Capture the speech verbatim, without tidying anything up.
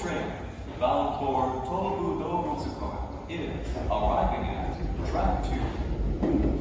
train bound toward Tobu no Mutsukoi is arriving at track two.